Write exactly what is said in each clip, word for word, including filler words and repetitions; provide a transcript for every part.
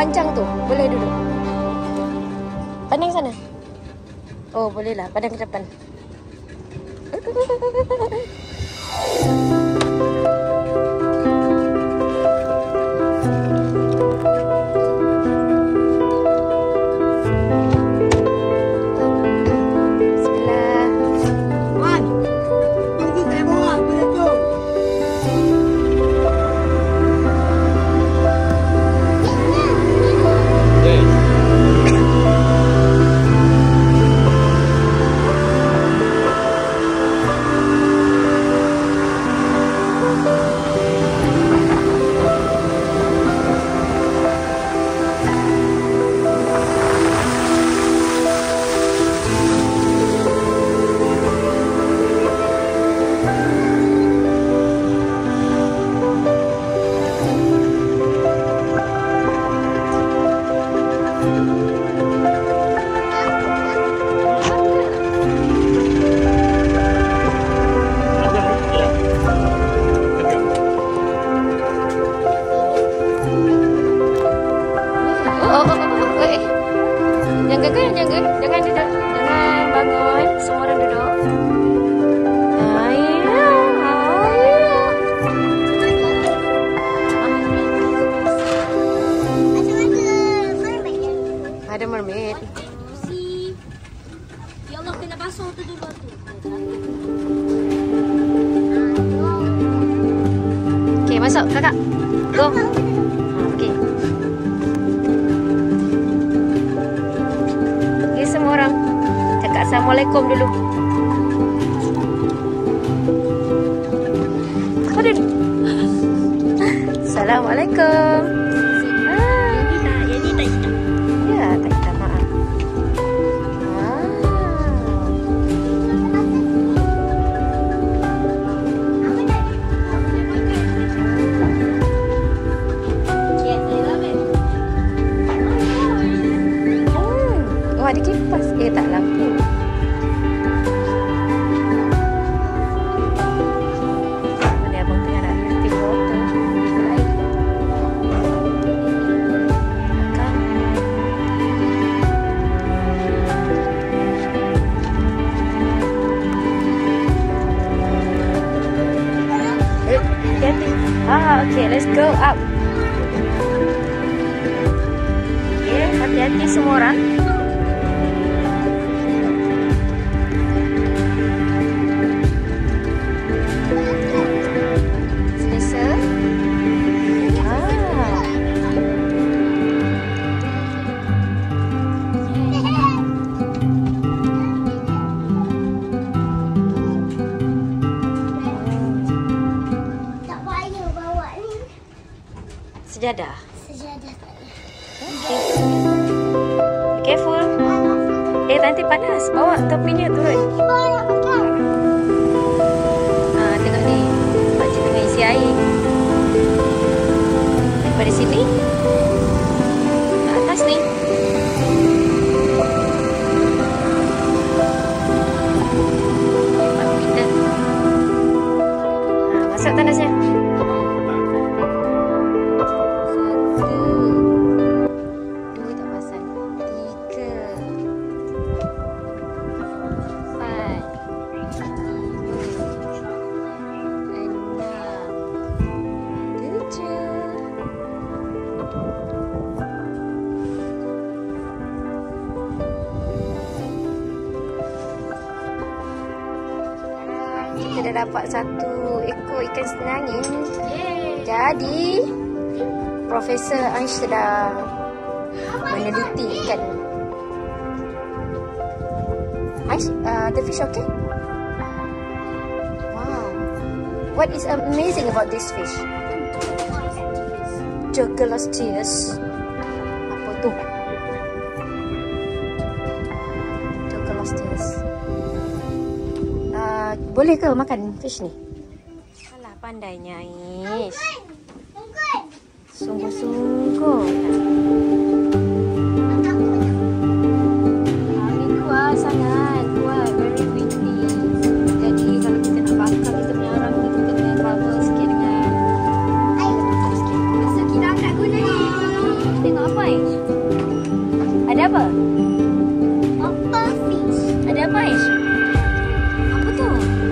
panjang tu. Boleh duduk. Pandang sana. Oh, bolehlah. Pandang ke depan. Ada mermaid. Ya Allah, kena basuh tu dulu tu. Okey, masuk kakak. Go. Okey. Okey, semua orang cakap Assalamualaikum dulu. Hadir. Assalamualaikum. Oh, ada kipas. Eh, tak lampu. Mana abang tengah nak liatin water. Air. Makan. Eh, hati-hati. Ah, okay, let's go up. Okay, hati-hati semua orang. Sejadah. Sejadah tak ada. Okay. Be careful. Eh, nanti panas. Bawa topinya turun. Ah, tengok ni. Pakcik tengah isi air. Daripada sini. Ke atas ni. Empat meter. Ah, masuk tanasnya. Kita dah dapat satu ekor ikan senangin. Jadi Profesor Aish sedang meneliti ikan. Aish, uh, the fish okay? Wow. What is amazing about this fish? Jogalosteus. Apa tu? Jogalosteus. Uh, boleh ke makan fish ni? Alah, pandainya Aish. Sungguh-sungguh. Angin kuat sangat, kuat, very windy. Jadi kalau kita nak bakar kita punya orang ni, kita kena cover sikit dengan air sikit. Masa kita angkat guna ni. Tengok apa ni? Ada apa? Apa fish? Ada apa, Aish? Apa tu?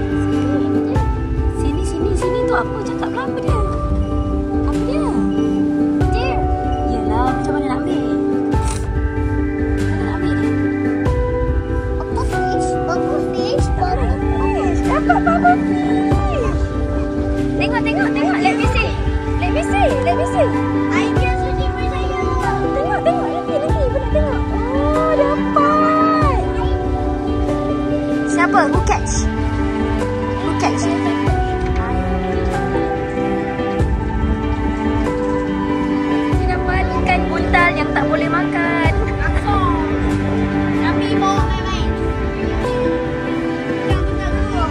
Sini, sini, sini tu apa? Cakap lah apa dia? Apa dia? Deer. Yelah, macam mana nak ambil? Mana nak ambil dia? Apa fish? Apa fish? Apa Aish, dapat apa fish? Tengok, tengok, tengok. Let me see. Let me see, let me see. I just suci percaya. Tengok, tengok. Lagi, lagi. Ibu nak tengok. Oh, dapat. Siapa? Who catch? Who catch? Dia dapat ikan buntal yang tak boleh makan. Kami mau main-main. Yang benar dulu.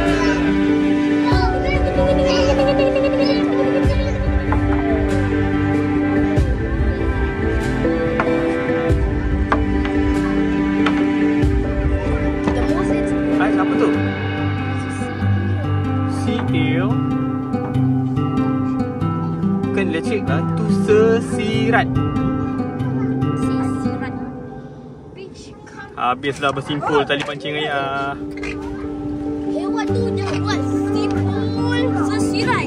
The most it's Ais, apa tu? Sea eel. Bukan lecek lah. Tu sesirat. sisiran. Habislah bersimpul tali pancing ayah. Hewan tu dia buat simpul sesirat.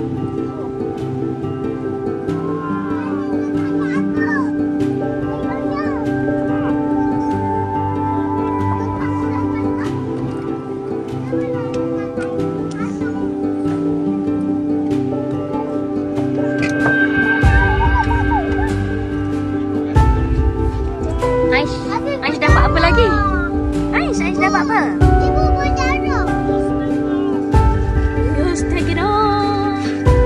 Aish, Aish dapat apa lagi? Aish, Aish dapat apa? Ibu berdarah. Just take it on.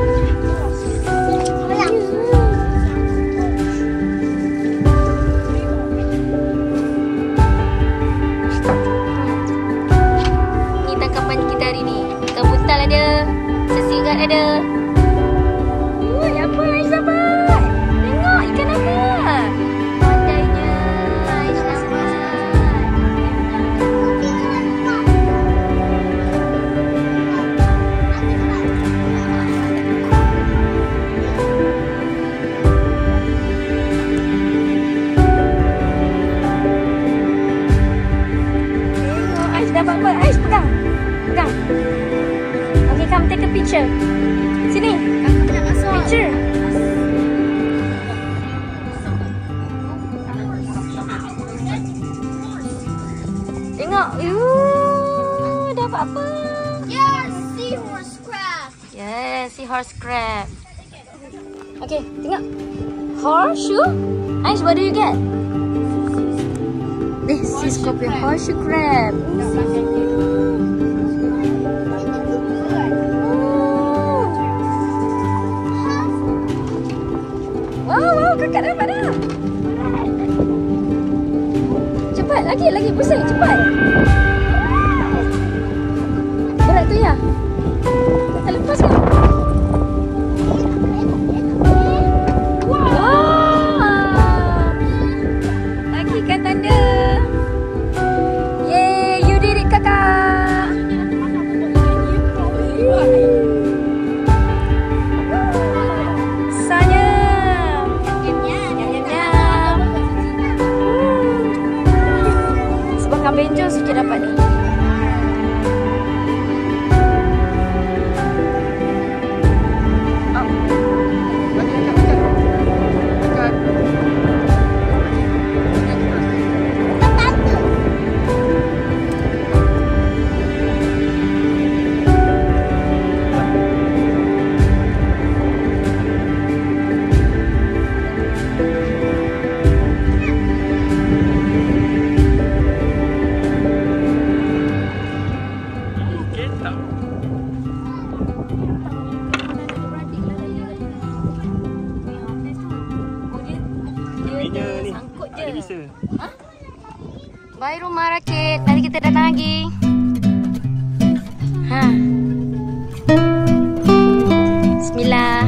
Ni tangkapan kita hari ni. Ikan buntal ada, sesirat ada. Ui, apa Aish dapat? Tengok ikan apa? Pandainya Aish dapat. Tengok Aish dapat apa? Aish pegang. Pegang. Okay, come take a picture. Sini. Kakak nak masuk. Picture. Tengok. Yuh, dapat apa? Yes, seahorse crab. Yes, seahorse crab. Okay, tengok. Horseshoe? Aish, what do you get? This is scorpion horseshoe crab. Wow, wow, kakak dapat dah. Cepat, lagi, lagi pusing, cepat. Berat tu ya? Tak lepas kan? Wow. Lagi kan tanda. Yeay, you did it kakak. Sanya. Nyam-nyam. Sebab kan benjol sikit dapat ni. Sangkut je. Bisa. Bye rumah rakit. Nanti kita datang lagi. Ha. Bismillah.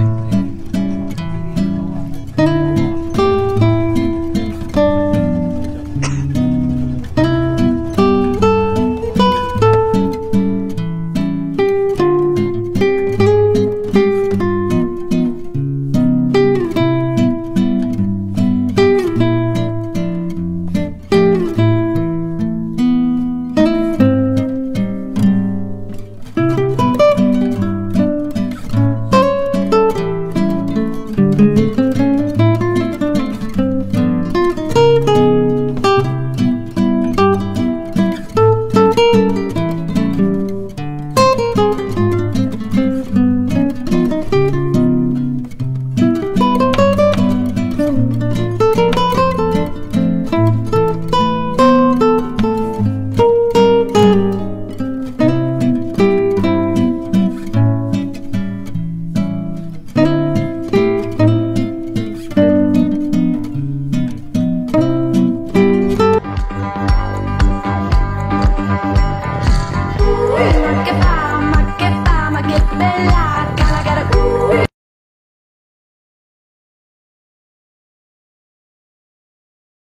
belah.